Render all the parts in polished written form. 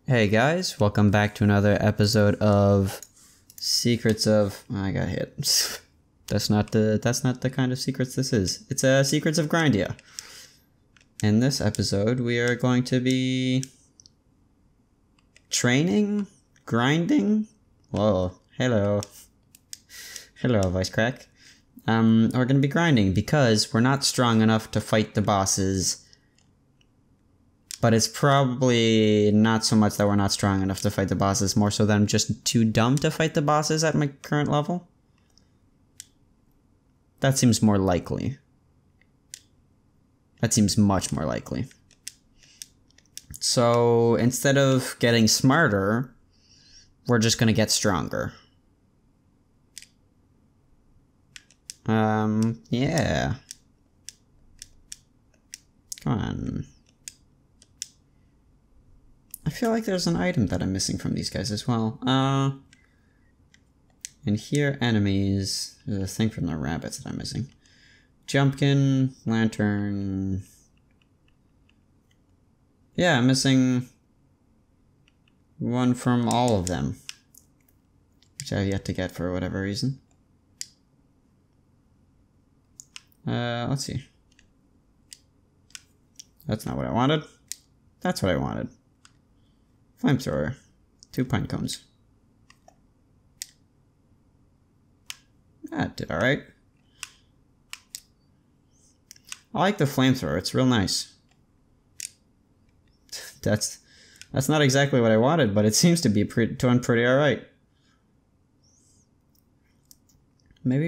Hey guys, welcome back to another episode of Secrets of... Oh, I got hit. That's not the kind of secrets this is. It's Secrets of Grindea. In this episode, we are going to be training, grinding. Whoa, hello. Hello, voice crack. We're gonna be grinding because we're not strong enough to fight the bosses. But it's probably not so much that we're not strong enough to fight the bosses, more so that I'm just too dumb to fight the bosses at my current level. That seems more likely. That seems much more likely. So instead of getting smarter, we're just gonna get stronger. Yeah. Come on. I feel like there's an item that I'm missing from these guys as well. And here, enemies. There's a thing from the rabbits that I'm missing. Jumpkin, lantern. Yeah, I'm missing one from all of them, which I have yet to get for whatever reason. Let's see. That's not what I wanted. That's what I wanted. Flamethrower. 2 pine cones. That did alright. I like the flamethrower, it's real nice. That's not exactly what I wanted, but it seems to be doing pretty alright. Maybe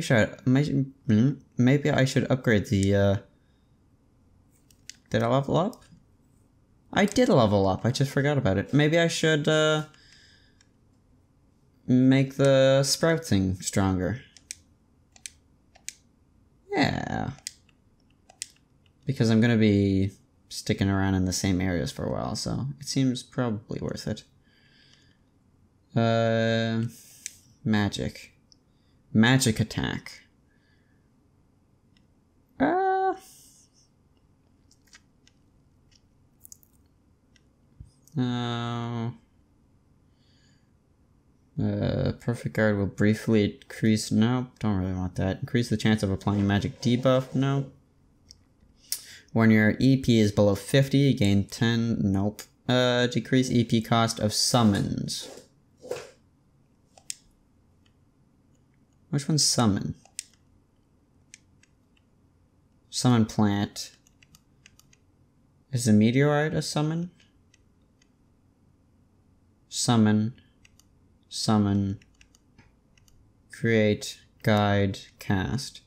I should upgrade the Did I level up? I did level up, I just forgot about it. Maybe I should make the sprout thing stronger. Yeah. Because I'm gonna be sticking around in the same areas for a while, so it seems probably worth it. Magic. Magic attack. Perfect guard will briefly increase. Nope, don't really want that. Increase the chance of applying magic debuff. Nope. When your EP is below 50, you gain 10. Nope. Decrease EP cost of summons. Which one's summon? Summon plant. Is the meteorite a summon? Summon. Summon. Create. Guide. Cast.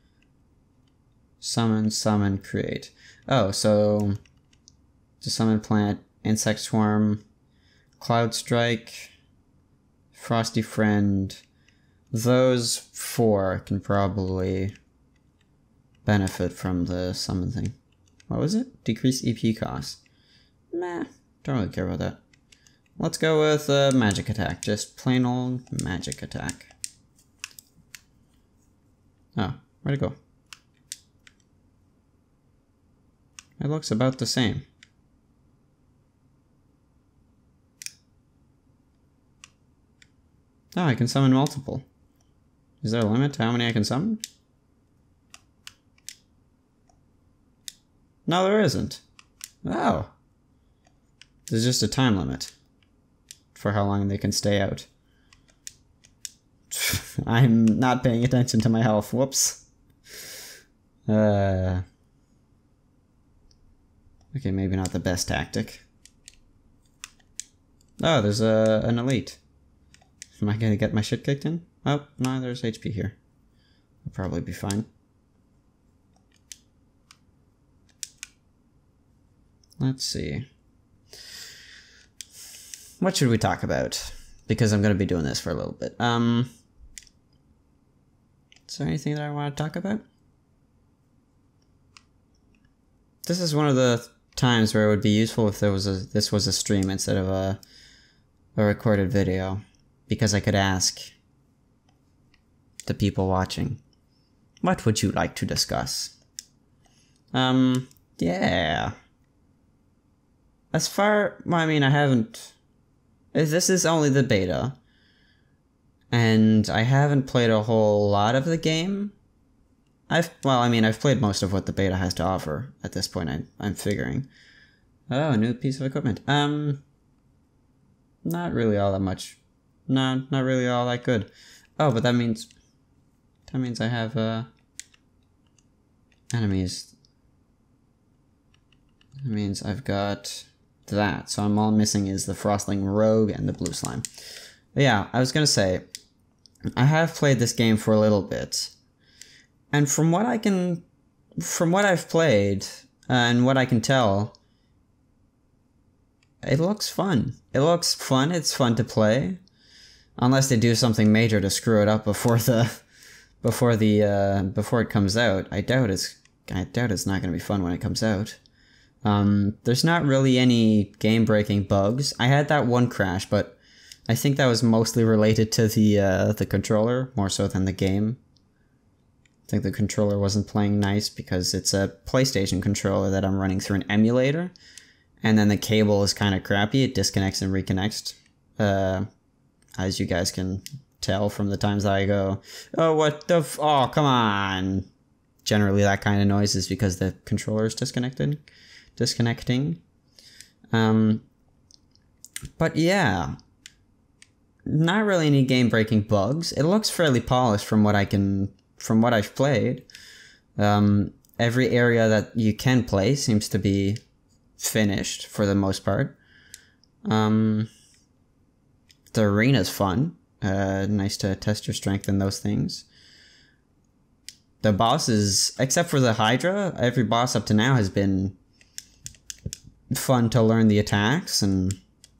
Summon. Summon. Create. Oh, so to summon plant, insect swarm, cloud strike, frosty friend. Those 4 can probably benefit from the summon thing. What was it? Decrease EP cost. Meh, don't really care about that. Let's go with magic attack. Just plain old magic attack. Oh, where'd it go? It looks about the same. Oh, I can summon multiple. Is there a limit to how many I can summon? No, there isn't. Oh. There's just a time limit for how long they can stay out. I'm not paying attention to my health. Whoops. Okay, maybe not the best tactic. Oh, there's an elite. Am I gonna get my shit kicked in? Oh, no, there's HP here. I'll probably be fine. Let's see. What should we talk about? Because I'm gonna be doing this for a little bit. Is there anything that I want to talk about? This is one of the times where it would be useful if this was a stream instead of a recorded video, because I could ask the people watching, what would you like to discuss? Yeah. As far, well, I mean, I haven't This is only the beta. And I haven't played a whole lot of the game. I've played most of what the beta has to offer at this point, I'm figuring. Oh, a new piece of equipment. Not really all that much. No, not really all that good. Oh, but that means I have, enemies. That means I've got that. So I'm all missing is the Frostling Rogue and the Blue Slime. But yeah, I was gonna say, I have played this game for a little bit. And from what I've played, and what I can tell, it looks fun. It looks fun, it's fun to play. Unless they do something major to screw it up before it comes out. I doubt it's not gonna be fun when it comes out. There's not really any game-breaking bugs. I had that one crash, but I think that was mostly related to the controller, more so than the game. I think the controller wasn't playing nice because it's a PlayStation controller that I'm running through an emulator, and then the cable is kind of crappy. It disconnects and reconnects, as you guys can tell from the times that I go, oh, what the oh, come on. Generally that kind of noise is because the controller is disconnecting. But yeah, not really any game-breaking bugs. It looks fairly polished from what I've played. Every area that you can play seems to be finished for the most part. The arena's fun. Nice to test your strength in those things. The bosses, except for the Hydra, every boss up to now has been fun to learn the attacks and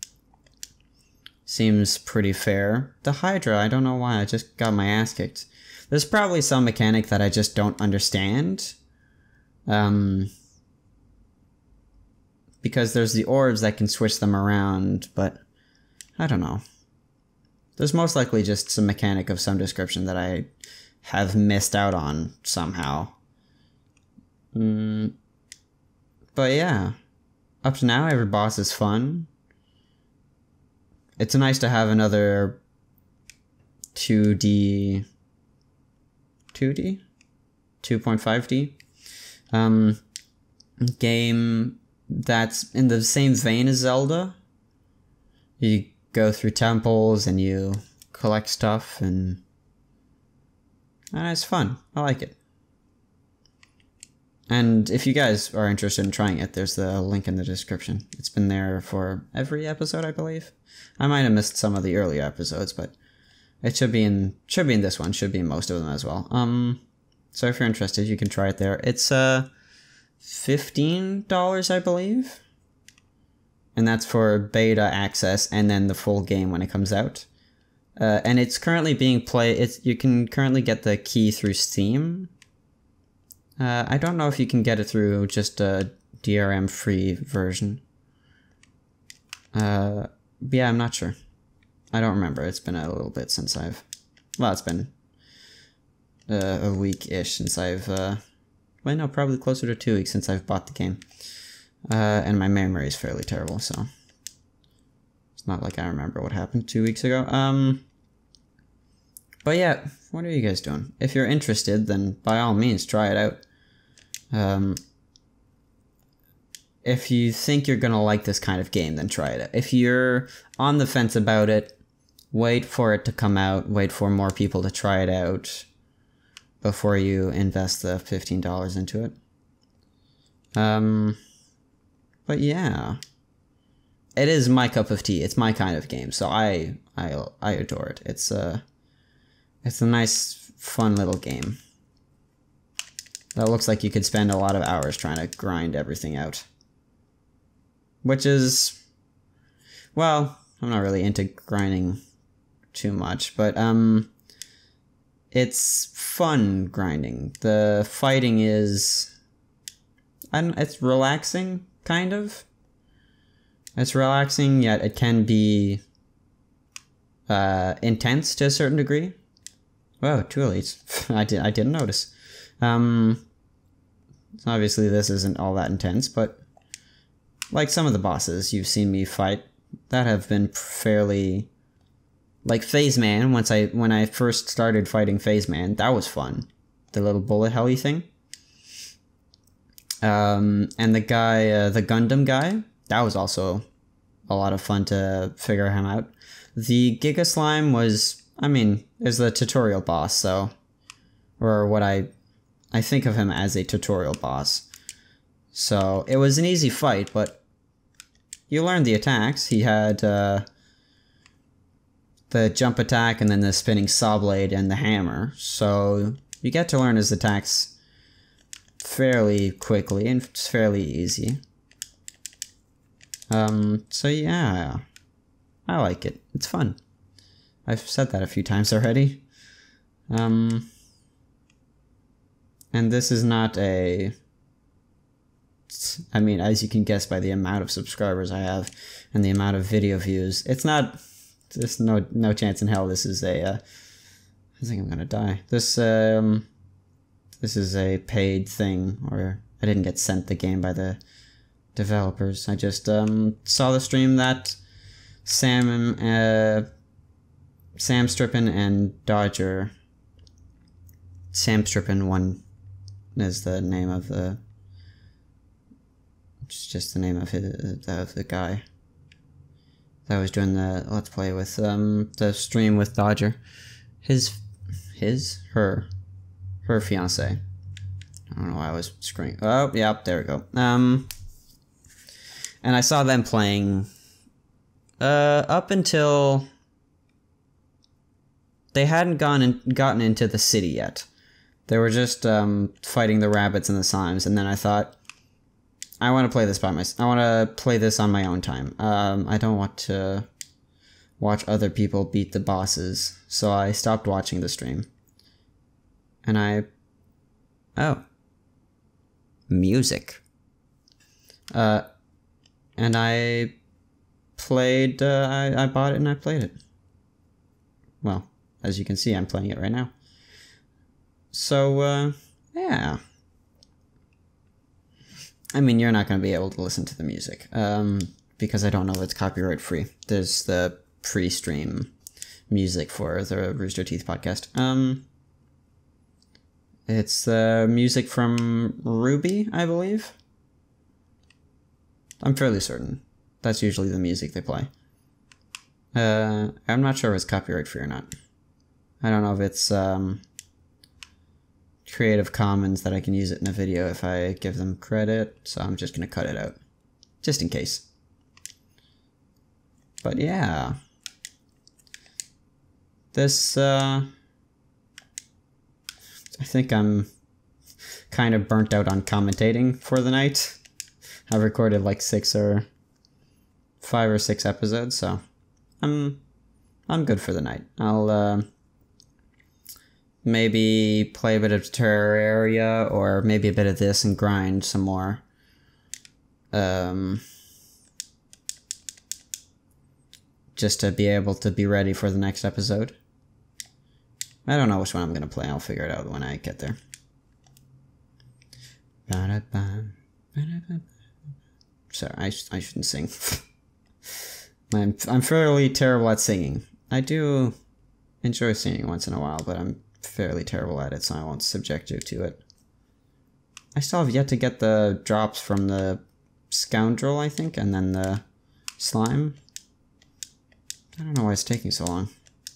seems pretty fair. The Hydra, I don't know why, I just got my ass kicked. There's probably some mechanic that I just don't understand. Because there's the orbs that can switch them around, but I don't know. There's most likely just some mechanic of some description that I have missed out on somehow. But yeah, up to now every boss is fun. It's nice to have another 2D 2.5D game that's in the same vein as Zelda. You go through temples and you collect stuff, and it's fun. I like it. And if you guys are interested in trying it, there's the link in the description. It's been there for every episode, I believe. I might have missed some of the earlier episodes, but it should be in this one, should be in most of them as well. So if you're interested, you can try it there. It's $15, I believe. And that's for beta access and then the full game when it comes out. And it's currently being played. You can currently get the key through Steam. I don't know if you can get it through just a DRM free version. Yeah, I'm not sure. I don't remember. It's been a little bit since it's been a week-ish since well, no, probably closer to 2 weeks since I've bought the game. And my memory is fairly terrible, so it's not like I remember what happened 2 weeks ago. But yeah, what are you guys doing? If you're interested, then by all means, try it out. If you think you're gonna like this kind of game, then try it out. If you're on the fence about it, wait for it to come out, wait for more people to try it out before you invest the $15 into it. But yeah, it is my cup of tea. It's my kind of game, so I adore it. It's a nice, fun little game that looks like you could spend a lot of hours trying to grind everything out. Which is, well, I'm not really into grinding too much, but it's fun grinding. The fighting is, it's relaxing, kind of. It's relaxing, yet it can be intense to a certain degree. Whoa, 2 elites. I didn't notice. Obviously this isn't all that intense, but like some of the bosses you've seen me fight that have been fairly... Like Phase Man, when I first started fighting Phase Man, that was fun. The little bullet helly thing. And the guy, the Gundam guy, that was also a lot of fun to figure him out. The Giga Slime was, I mean, is the tutorial boss, so... Or what I think of him as a tutorial boss. So, it was an easy fight, but you learned the attacks. He had, the jump attack, and then the spinning saw blade, and the hammer. So, you get to learn his attacks fairly quickly, and it's fairly easy. So yeah, I like it. It's fun. I've said that a few times already. And this is not a... I mean, as you can guess by the amount of subscribers I have and the amount of video views, it's not... There's no chance in hell this is a... I think I'm gonna die. This is a paid thing, or I didn't get sent the game by the developers. I just saw the stream that Sam Strippin and Dodger... Sam Strippin 1 is the name of the... It's just the name of the guy that was doing the Let's Play with, the stream with Dodger. Her fiance. I don't know why I was screaming. Oh, yeah, there we go. And I saw them playing, up until they hadn't gotten into the city yet. They were just, fighting the rabbits and the slimes, and then I thought, I want to play this by myself. I want to play this on my own time. I don't want to watch other people beat the bosses, so I stopped watching the stream. And oh. Music. And I played, I bought it and I played it. Well, as you can see, I'm playing it right now. So, yeah. I mean, you're not going to be able to listen to the music, because I don't know if it's copyright free. There's the pre-stream music for the Rooster Teeth podcast. It's the music from Ruby, I believe. I'm fairly certain. That's usually the music they play. I'm not sure if it's copyright free or not. I don't know if it's Creative Commons that I can use it in a video if I give them credit, so I'm just gonna cut it out. Just in case. But yeah. This, I think I'm kind of burnt out on commentating for the night. I've recorded like 5 or 6 episodes, so I'm good for the night. I'll maybe play a bit of Terraria, or maybe a bit of this and grind some more. Just to be able to be ready for the next episode. I don't know which one I'm gonna play. I'll figure it out when I get there. Sorry, I shouldn't sing. I'm fairly terrible at singing. I do enjoy singing once in a while, but I'm fairly terrible at it, so I won't subject you to it. I still have yet to get the drops from the Scoundrel, I think, and then the Slime. I don't know why it's taking so long.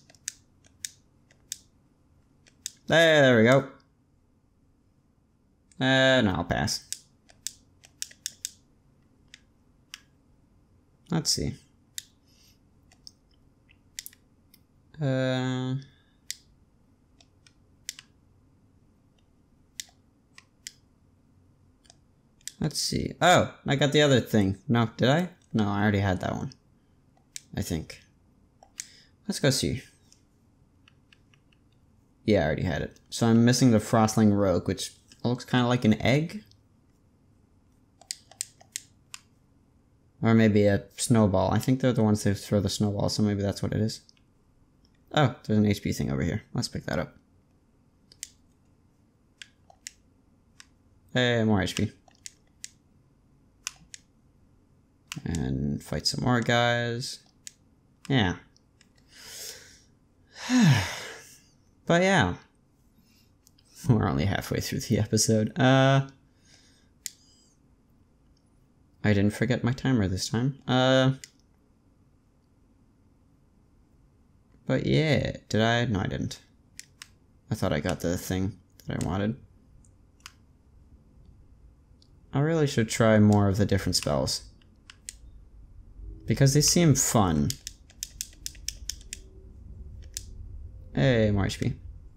There we go. No, I'll pass. Let's see. Let's see. Oh, I got the other thing. No, did I? No, I already had that one. I think. Let's go see. Yeah, I already had it. So I'm missing the Frostling Rogue, which looks kind of like an egg. Or maybe a snowball. I think they're the ones that throw the snowball, so maybe that's what it is. Oh, there's an HP thing over here. Let's pick that up. Hey, more HP. And fight some more guys. Yeah. But yeah. We're only halfway through the episode. I didn't forget my timer this time. But yeah, did I? No, I didn't. I thought I got the thing that I wanted. I really should try more of the different spells, because they seem fun. Hey, more HP.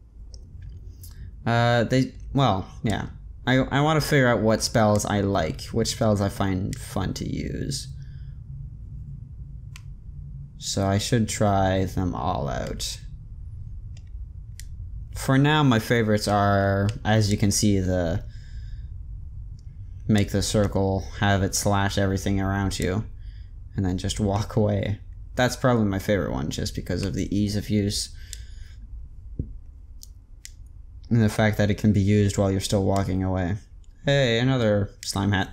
Well, yeah. I want to figure out what spells I like, which spells I find fun to use. So I should try them all out. For now, my favorites are, as you can see, the make the circle, have it slash everything around you, and then just walk away. That's probably my favorite one, just because of the ease of use. And the fact that it can be used while you're still walking away. Hey, another slime hat.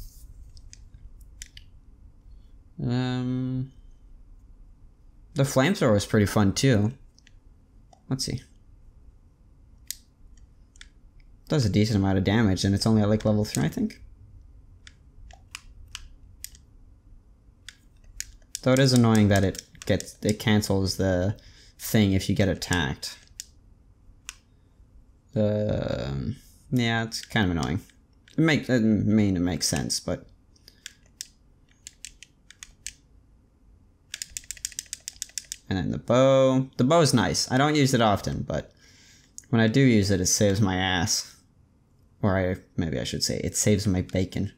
The flamethrower is pretty fun too. Let's see. Does a decent amount of damage, and it's only at like level 3, I think. Though it is annoying that it cancels the thing if you get attacked. Yeah, it's kind of annoying. It makes sense, but and then the bow. The bow is nice. I don't use it often, but when I do use it, it saves my ass. Or maybe I should say, it saves my bacon.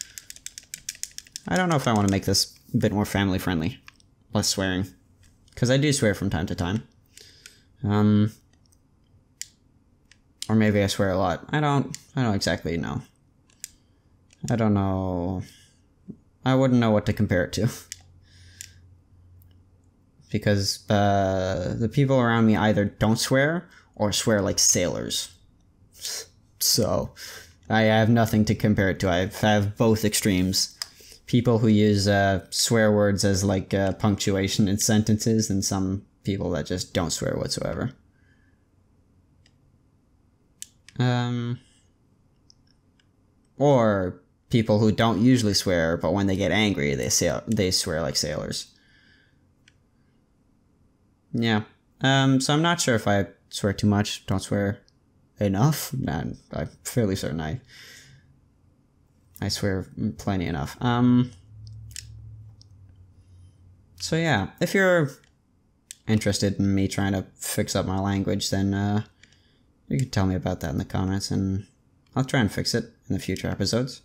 I don't know if I want to make this a bit more family friendly. Less swearing. Because I do swear from time to time. Or maybe I swear a lot. I don't exactly know. I don't know. I wouldn't know what to compare it to. Because the people around me either don't swear or swear like sailors. So I have nothing to compare it to. I have both extremes. People who use swear words as like punctuation in sentences, and some people that just don't swear whatsoever. Or people who don't usually swear, but when they get angry, they swear like sailors. Yeah. So I'm not sure if I swear too much, don't swear enough. Nah, I'm fairly certain I swear plenty enough. So yeah, if you're interested in me trying to fix up my language, then you can tell me about that in the comments, and I'll try and fix it in the future episodes.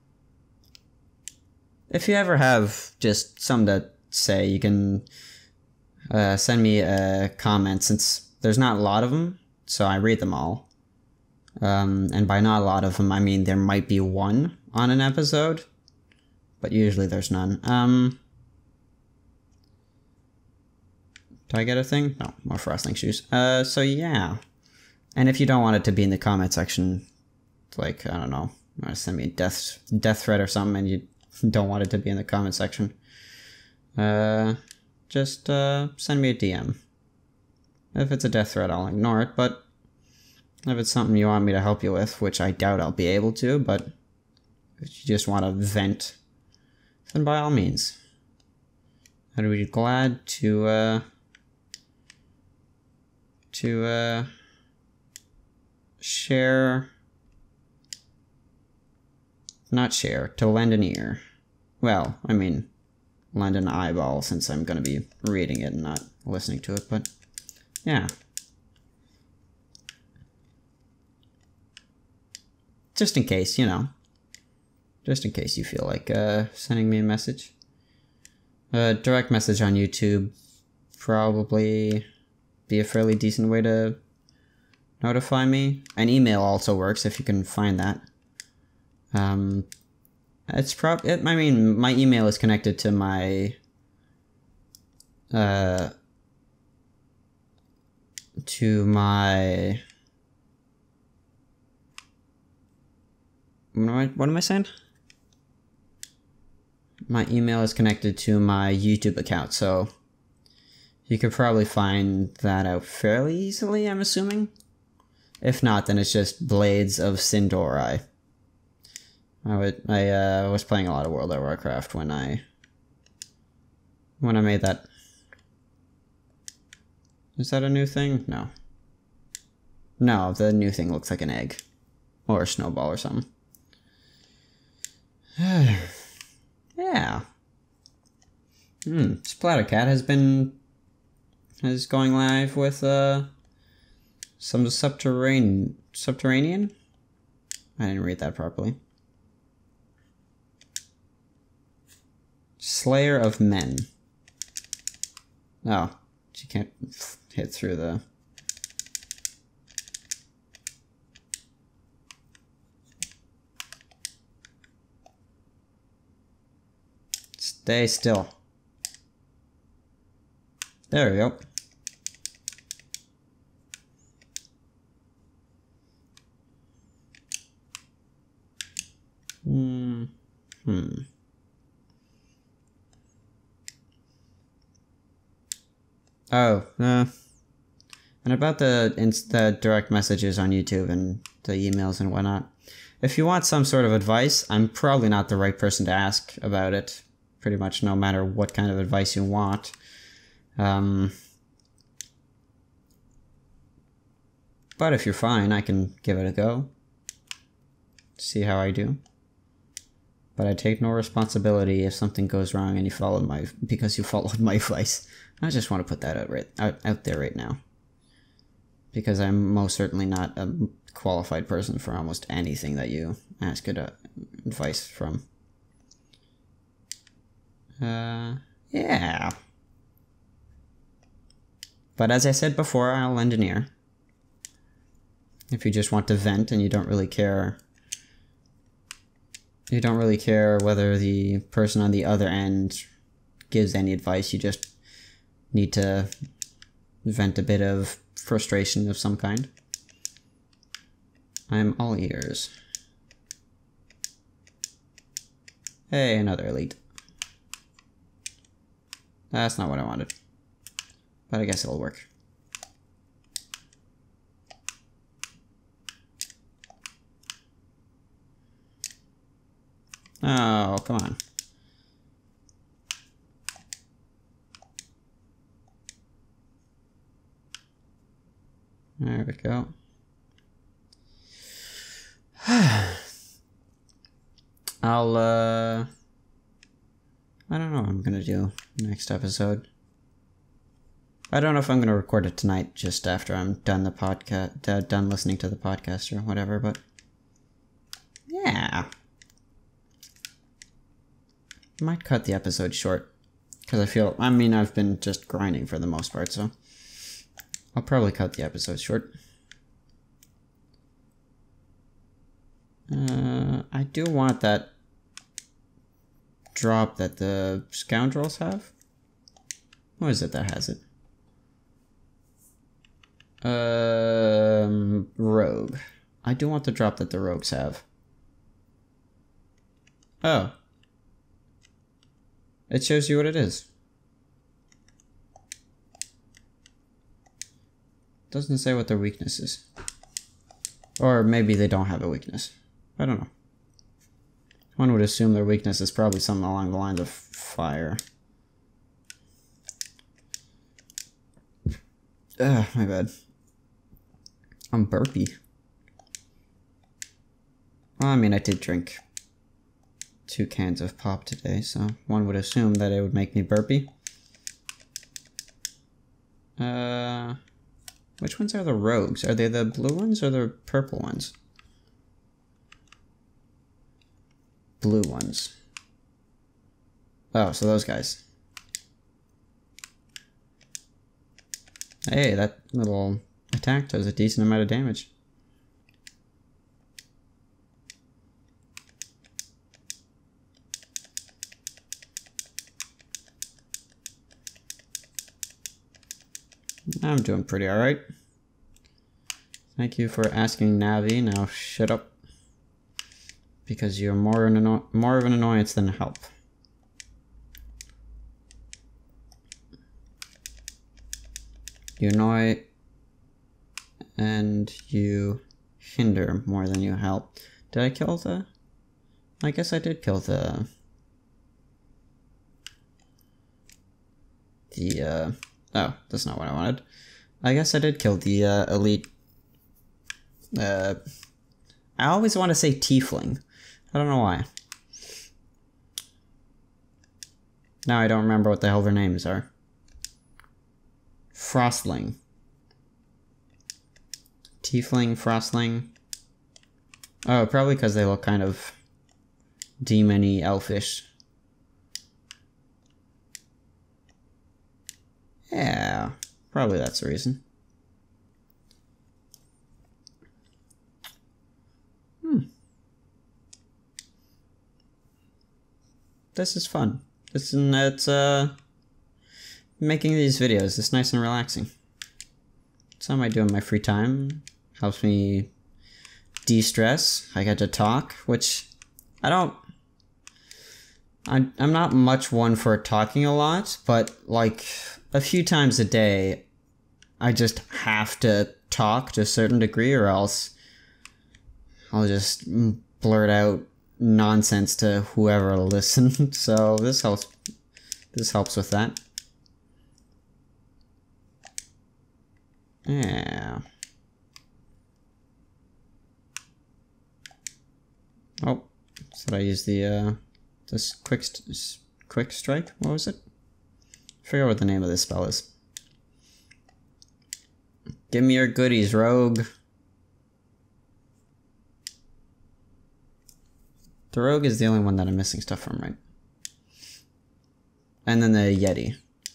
If you ever have just something to say, you can send me a comment, since there's not a lot of them, so I read them all. And by not a lot of them, I mean there might be one on an episode, but usually there's none. Do I get a thing? No, more frosting shoes. So yeah. And if you don't want it to be in the comment section, like, I don't know, you want to send me a death threat or something and you don't want it to be in the comment section, just send me a DM. If it's a death threat, I'll ignore it, but if it's something you want me to help you with, which I doubt I'll be able to, but if you just want to vent, then by all means. I'd be glad to to lend an ear. Well, I mean, lend an eyeball, since I'm going to be reading it and not listening to it, but yeah. Just in case, you know. Just in case you feel like sending me a message. Direct message on YouTube probably be a fairly decent way to notify me. An email also works if you can find that. I mean, my email is connected to my what am I saying? my email is connected to my YouTube account, so you could probably find that out fairly easily, I'm assuming. If not, then it's just Blades of Sindorai. I was playing a lot of World of Warcraft when I made that. Is that a new thing? No. No, the new thing looks like an egg. Or a snowball or something. Yeah. Splattercat is going live with some subterranean? I didn't read that properly. Slayer of Men. Oh, you can't hit through the... Stay still. There we go. Oh, and about the direct messages on YouTube and the emails and whatnot. If you want some sort of advice, I'm probably not the right person to ask about it. Pretty much no matter what kind of advice you want. But if you're fine, I can give it a go. See how I do. But I take no responsibility if something goes wrong and because you followed my advice. I just want to put that out there right now. Because I'm most certainly not a qualified person for almost anything that you ask advice from. Yeah. But as I said before, I'll lend an ear. If you just want to vent and you don't really care... You don't really care whether the person on the other end gives any advice, you just need to vent a bit of frustration of some kind. I'm all ears. Hey, another elite. That's not what I wanted. But I guess it'll work. Oh, come on. There we go. I don't know what I'm gonna do next episode. I don't know if I'm gonna record it tonight, just after I'm done done listening to the podcast or whatever, but yeah. Might cut the episode short, because I've been just grinding for the most part, so I'll probably cut the episode short. I do want that drop that the scoundrels have. What is it that has it? Rogue. I do want the drop that the rogues have. Oh. It shows you what it is. Doesn't say what their weakness is. Or maybe they don't have a weakness. I don't know. One would assume their weakness is probably something along the lines of fire. Ugh, my bad. I'm burpy. Well, I mean, I did drink 2 cans of pop today, so one would assume that it would make me burpy. Which ones are the rogues? Are they the blue ones or the purple ones? Blue ones. Oh, so those guys. Hey, that little attack does a decent amount of damage. I'm doing pretty alright. Thank you for asking, Navi. Now shut up. Because you're more of an annoyance than help. You annoy and you hinder more than you help. Did I kill the... I guess I did kill the... Oh, that's not what I wanted. I guess I did kill the elite... I always want to say tiefling. I don't know why. Now I don't remember what the hell their names are. Frostling. Tiefling, Frostling. Oh, probably because they look kind of demon-y, elfish. Yeah, probably that's the reason. This is fun. It's making these videos. It's nice and relaxing. Something I do in my free time. Helps me de-stress. I get to talk, which I'm not much one for talking a lot, but like a few times a day, I just have to talk to a certain degree, or else I'll just blurt out nonsense to whoever will listen. So this helps with that. Yeah. Oh, should I use the this quick strike? What was it? I forget what the name of this spell is. Give me your goodies, rogue. The rogue is the only one that I'm missing stuff from, right? And then the Yeti.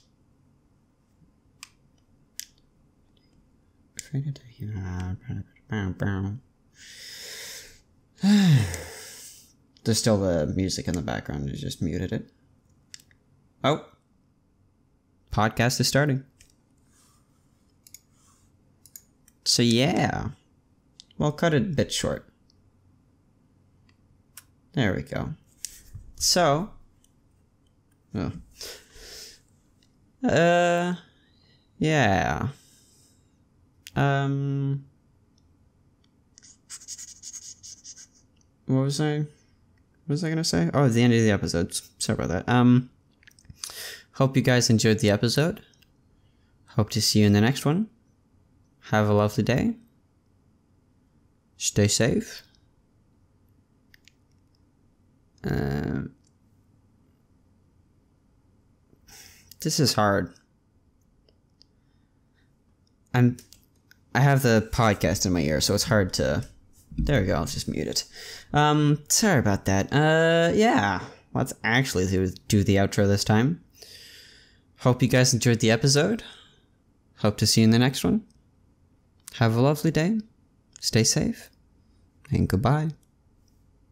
There's still the music in the background. I just muted it. Oh. Podcast is starting. So yeah. Well, cut it a bit short. There we go. So. Oh. Yeah. What was I gonna say? Oh, the end of the episode. Sorry about that. Hope you guys enjoyed the episode. Hope to see you in the next one. Have a lovely day. Stay safe. This is hard. I have the podcast in my ear, so it's hard to... There we go, I'll just mute it. Sorry about that. Yeah. Let's actually do the outro this time. Hope you guys enjoyed the episode. Hope to see you in the next one. Have a lovely day. Stay safe. And goodbye.